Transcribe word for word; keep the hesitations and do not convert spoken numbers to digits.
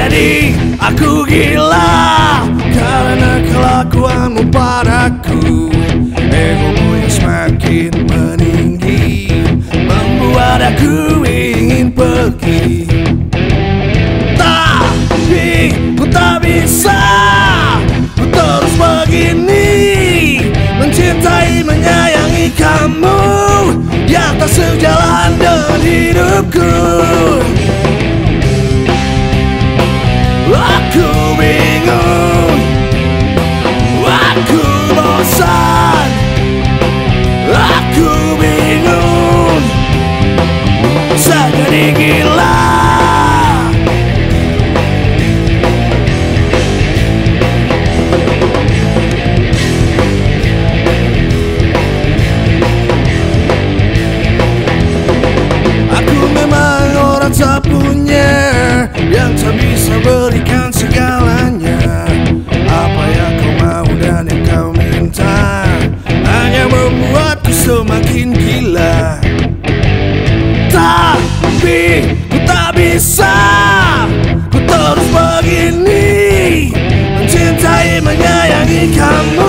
Jadi aku gila karena kelakuanmu padaku. Egomu yang semakin meninggi membuat aku ingin pergi. Tapi ku tak bisa ku terus begini, mencintai, menyayangi kamu yang tak sejalan dengan hidupku. Aku bingung, aku bosan, aku bingung, saya jadi gila. Aku memang orang tak punya, yang tak bisa berikan segalanya. Apa yang kau mau dan yang kau minta hanya membuatku semakin gila. Tapi ku tak bisa ku terus begini, mencintai, menyayangi kamu